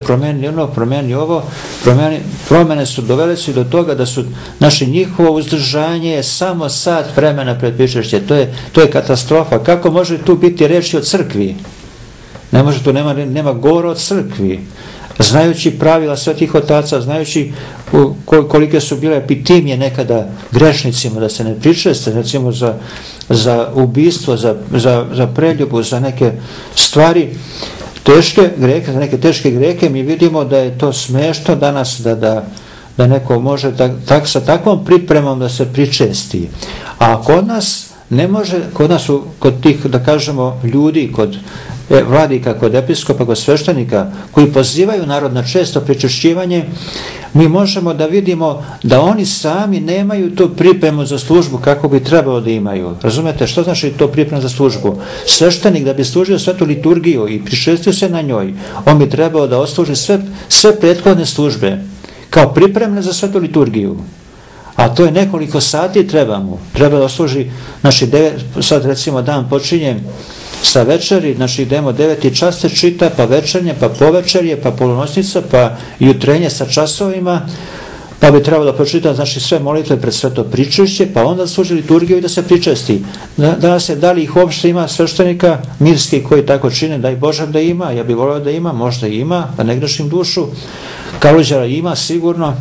promenili ono, promenili ovo, promene su dovele su do toga da su njihovo uzdržanje samo sat vremena pred pričešće. To je katastrofa. Kako može tu biti reči o crkvi? Ne može, tu nema govora o crkvi. Znajući pravila svetih otaca, znajući kolike su bile epitimije nekada grešnicima da se ne pričeste, recimo za ubistvo, za preljubu, za neke stvari, teške greke, za neke teške greke, mi vidimo da je to smešno danas da neko može sa takvom pripremom da se pričesti. A kod nas ne može, kod tih, da kažemo, ljudi, kod vladika, kod episkopa, kod sveštenika, koji pozivaju narod na često pričešćivanje, mi možemo da vidimo da oni sami nemaju tu pripremu za službu kako bi trebalo da imaju. Razumete, što znači to priprema za službu? Sveštenik da bi služio svetu liturgiju i pričestio se na njoj, on bi trebao da osluži sve prethodne službe kao pripremne za svetu liturgiju. A to je nekoliko sati treba da osluži, sad recimo dan počinje sa večeri, idemo 9 čas se čita, pa večernje, pa povečerje, pa polunoćnica, pa jutrenje sa časovima, pa bi trebalo da pročita sve molitve pred sveto pričešće, pa onda služi liturgiju i da se pričesti. Danas je, da li ih uopšte ima sveštenika mirski koji tako čine, daj Bože da ima, ja bih volio da ima, možda i ima, da ne grešim dušu, Kaluđara ima sigurno,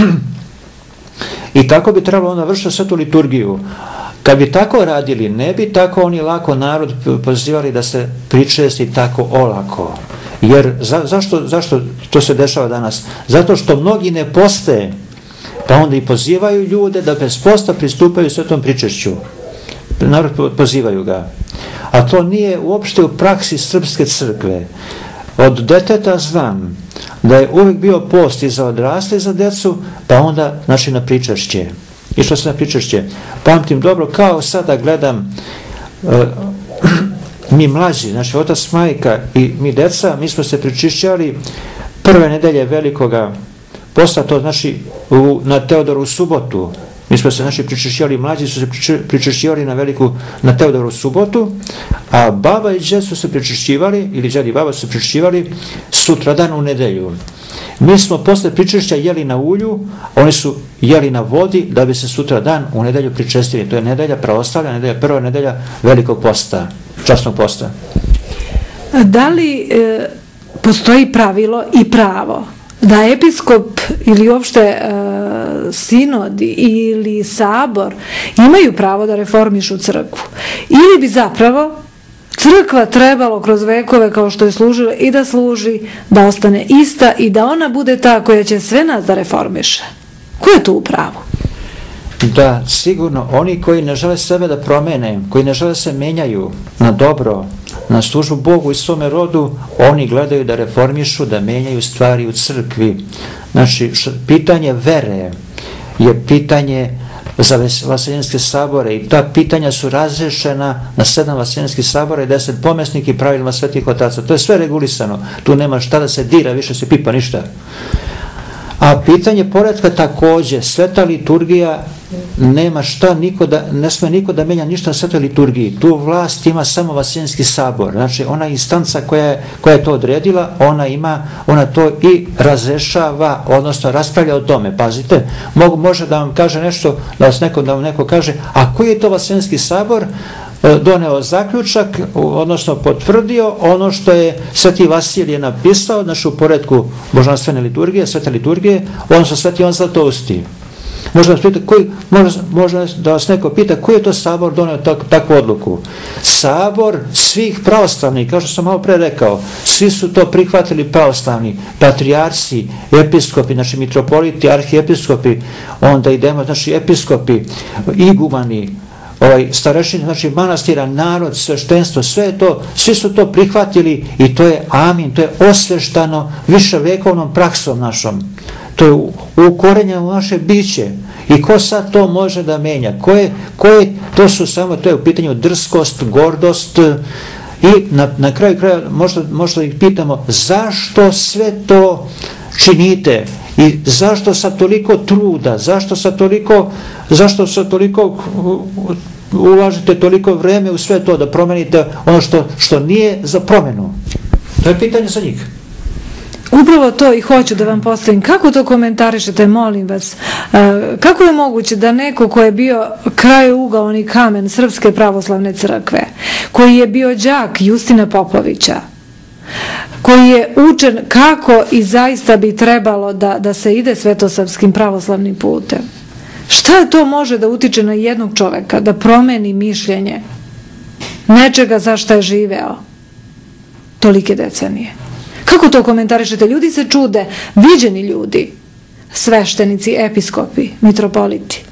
i tako bi trebalo onda vršiti svetu liturgiju. Kad bi tako radili, ne bi tako oni lako narod pozivali da se pričesti tako olako. Jer zašto to se dešava danas? Zato što mnogi ne poste, pa onda i pozivaju ljude da bez posta pristupaju svetom pričešću. Narod pozivaju ga. A to nije uopšte u praksi srpske crkve. Od deteta znam da je uvijek bio post i za odrasle i za decu, pa onda na pričešće. Išlo se na pričešće. Pamtim dobro, kao sada gledam mi mlađi, otac, majka i mi deca, mi smo se pričišćali prve nedelje velikoga posta, to na Teodoru subotu. Mi smo se pričišćivali, mlađi su se pričišćivali na Teodoru subotu, a baba i džed su se pričišćivali, ili džed i baba su se pričišćivali sutradan u nedelju. Mi smo posle pričešća jeli na ulju, oni su jeli na vodi da bi se sutradan u nedelju pričestili. To je nedelja pravoslavlja, prva nedelja velikog posta, časnog posta. Da li postoji pravilo i pravo da episkop ili uopšte sinod ili sabor imaju pravo da reformišu crkvu? Ili bi zapravo crkva trebalo kroz vekove, kao što je služila, i da služi, da ostane ista i da ona bude ta koja će sve nas da reformiše? Ko je tu u pravu? Da, sigurno, oni koji ne žele sebe da promene, koji ne žele se menjaju na dobro, na službu Bogu i svome rodu, oni gledaju da reformišu, da menjaju stvari u crkvi. Pitanje vere je pitanje za vaseljenske sabore i ta pitanja su razrešena na 7 vaseljenskih sabora i 10 pomesnik i pravilima svetih otaca. To je sve regulisano. Tu nema šta da se dira, više se pipa ništa. A pitanje poretka takođe, sveta liturgija nema šta, ne sme niko da menja ništa na svetoj liturgiji. Tu vlast ima samo vaseljenski sabor. Ona instanca koja je to odredila, ona to i razrešava, odnosno raspravlja o tome. Pazite, može da vam kaže nešto, da vam neko kaže, a koji je to vaseljenski sabor doneo zaključak, odnosno potvrdio ono što je Sveti Vasilije napisao, u poretku božanstvene liturgije, svete liturgije, odnosno Sveti Ivan Zlatousti. Možda da vas neko pita koji je to sabor doneo takvu odluku. Sabor svih pravoslavnih, kao što sam malo pre rekao, svi su to prihvatili pravoslavni, patrijarsi, episkopi, mitropoliti, arhiepiskopi, onda idemo, episkopi, igumani, starešine, manastira, narod, sveštenstvo, sve to, svi su to prihvatili i to je amin, to je osveštano viševekovnom praksom našom. To je ukorenjeno u naše biće. I ko sad to može da menja? To je u pitanju drskost, gordost i na kraju kraja možda ih pitamo zašto sve to činite i zašto sa toliko truda, zašto sa toliko ulažete toliko vreme u sve to da promenite ono što nije za promenu. To je pitanje za njih. Upravo to i hoću da vam postavim. Kako to komentarišete, molim vas? Kako je moguće da neko ko je bio krajougaoni kamen Srpske pravoslavne crkve, koji je bio đak Justina Popovića, koji je učen kako i zaista bi trebalo da se ide svetosavskim pravoslavnim putem, šta to može da utiče na jednog čoveka, da promeni mišljenje nečega za šta je živeo tolike decenije? Kako to komentarišete? Ljudi se čude, viđeni ljudi, sveštenici, episkopi, mitropoliti.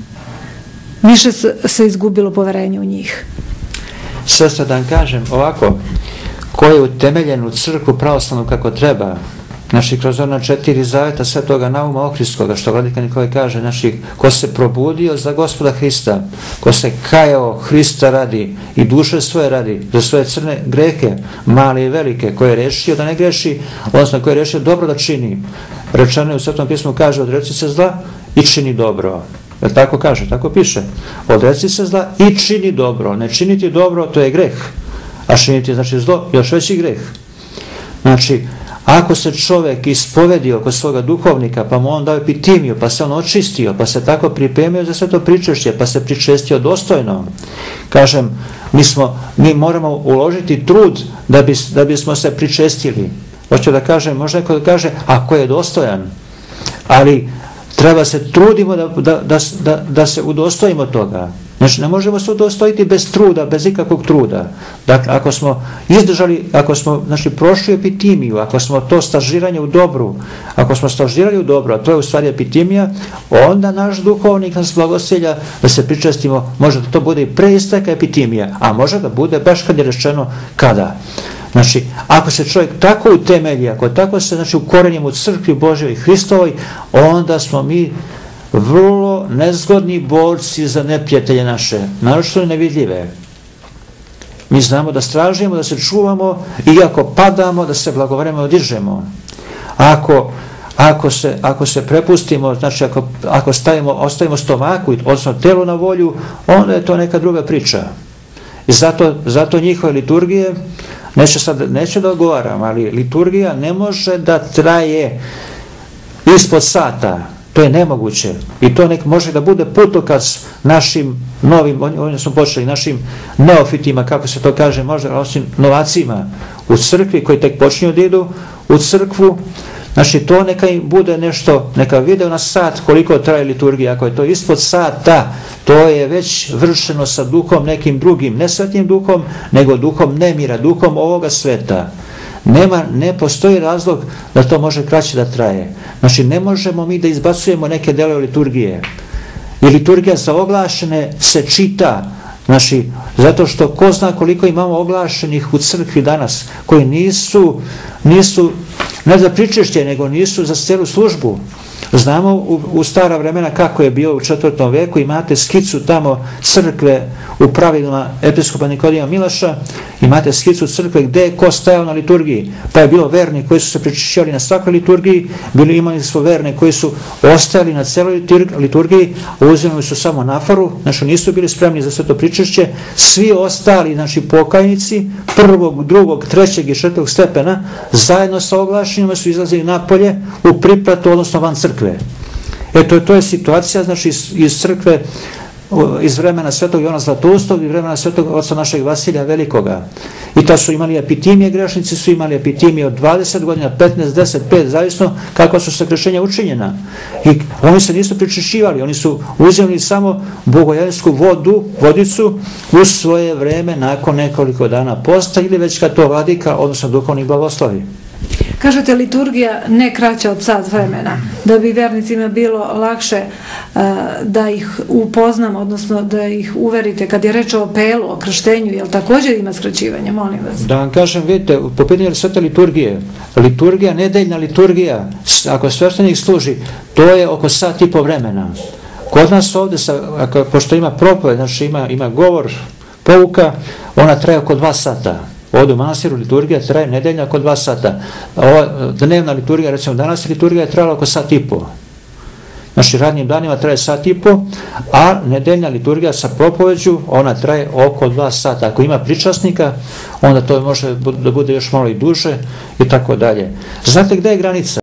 Više se izgubilo poverenje u njih. Sestra, da vam kažem ovako, ko je utemeljen u crkvu pravoslavnu kako treba, znači kroz ona 4 zaveta Svetoga Nauma Ohridskoga, što vladika Nikolaj kaže, znači ko se probudio za Gospoda Hrista, ko se kajao Hrista radi i duše svoje radi, za svoje crne grehe, male i velike, koje je rešio da ne greši, odnosno koje je rešio dobro da čini. Rečeno je u Svetom pismu, kaže, odreci se zla i čini dobro. Jer tako kaže, tako piše. Odreci se zla i čini dobro. Ne činiti dobro, to je greh. A činiti znači zlo, još veći greh. Znači, ako se čovjek ispovedio kod svoga duhovnika, pa mu on dao epitimiju, pa se on očistio, pa se tako pripremio za sve to pričešće, pa se pričestio dostojno, kažem, mi moramo uložiti trud da bismo se pričestili. Hoću da kažem, možda neko da kaže, ako je dostojan, ali treba se trudimo da se udostojimo toga. Znači, ne možemo se udostojiti bez truda, bez ikakvog truda. Dakle, ako smo izdržali, ako smo, znači, prošli epitimiju, ako smo to stažiranje u dobru, ako smo stažirali u dobru, a to je u stvari epitimija, onda naš duhovnik nas blagosilja da se pričestimo, može da to bude i pre isteka epitimija, a može da bude baš kad je rečeno kada. Znači, ako se čovjek tako utemelji, ako tako se, znači, ukorenimo u crkvi Božjoj i Hristovoj, onda smo mi vrlo nezgodni borci za neprijatelje naše, naročito nevidljive. Mi znamo da stražimo, da se čuvamo i ako padamo, da se blagovremeno dižemo. Ako se prepustimo, znači ako ostavimo stomaku, odnosno telu na volju, onda je to neka druga priča. I zato njihove liturgije, neću da odgovaram, ali liturgija ne može da traje ispod sata. To je nemoguće. I to može da bude putokaz našim novim, oni smo počeli, našim neofitima, kako se to kaže, možda osim novacima u crkvi koji tek počinju da idu u crkvu. Znači to neka im bude nešto, neka vide na sat koliko traje liturgija. Ako je to ispod sata, to je već vršeno sa duhom nekim drugim, ne svetim duhom, nego duhom nemira, duhom ovoga sveta. Ne postoji razlog da to može kraće da traje. Znači ne možemo mi da izbacujemo neke delove liturgije. I liturgija za oglašene se čita, znači zato što ko zna koliko imamo oglašenih u crkvi danas, koji nisu ne za pričešće, nego nisu za celu službu. Znamo u stara vremena kako je bilo u 4. veku, imate skicu tamo crkve u pravilima episkopa Nikodima Milaša, imate skicu crkve gde je ko stajao na liturgiji, pa je bilo verni koji su se pričešćivali na svakoj liturgiji, imali smo verne koji su ostajali na celoj liturgiji, uzimali su samo nafaru, znači nisu bili spremni za sve to pričešće, svi ostali, znači pokajnici, 1., 2., 3. i 4. stepena, zajedno sa oglašenjima su izlazili napolje u pripratu, odnosno van crkve. Eto, to je situacija, znači iz crkve, iz vremena Svetog Jovana Zlatoustog i vremena Svetog oca našeg Vasilija Velikoga. I to su imali epitimije, grešnici su imali epitimije od 20 godina, 15, 10, 5, zavisno kakva su sakršenja učinjena. I oni se nisu pričešćivali, oni su uzimali samo bogojavljensku vodicu u svoje vreme nakon nekoliko dana posta ili već kad to vladika, odnosno duhovnik blagoslovi. Kažete liturgija ne kraća od sat vremena, da bi vernicima bilo lakše da ih upoznamo, odnosno da ih uverite. Kad je reč o pelu, o krštenju, jel također ima skraćivanje, molim vas? Da vam kažem, vidite, po pitanju svete liturgija, nedeljna liturgija, ako sveštenik služi, to je oko sat i po vremena. Kod nas ovdje, pošto ima propoved, znači ima govor, pouka, ona traje oko 2 sata. Ovdje u manastiru liturgija traje nedeljna oko 2 sata. Ova dnevna liturgija, recimo danas liturgija je trajala oko sat i po. Znači, radnim danima traje 1,5 sata, a nedeljna liturgija sa propoveđu, ona traje oko 2 sata. Ako ima pričasnika, onda to može da bude još malo i duže i tako dalje. Znate gde je granica?